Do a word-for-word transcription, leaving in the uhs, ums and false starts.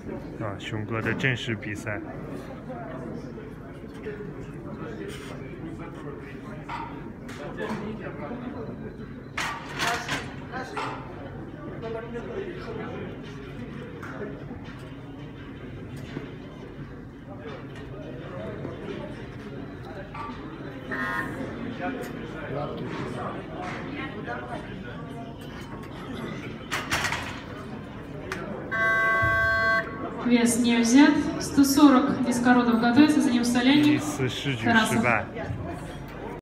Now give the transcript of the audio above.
啊，熊哥的正式比赛。 Вес не взят. сто сорок Дискородов готовится, за ним Солянин. 第一次试举失败。